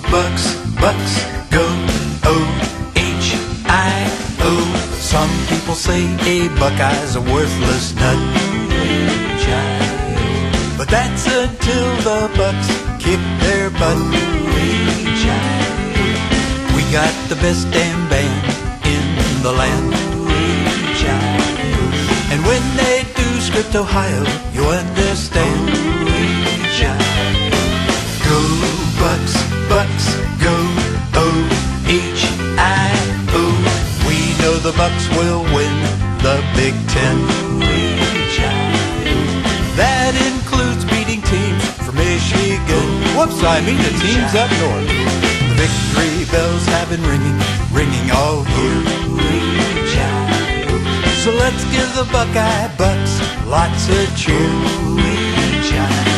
Bucks, Bucks, go, O-H-I-O. Some people say a Buckeye's a worthless nut, but that's until the Bucks kick their butt. We got the best damn band in the land, and when they do Script Ohio, you understand. Go Bucks, Bucks, go, O-H-I-O. We know the Bucks will win the Big Ten. That includes beating teams from Michigan. Whoops, I mean the teams up north. The victory bells have been ringing, ringing all year. So let's give the Buckeye Bucks lots of cheer.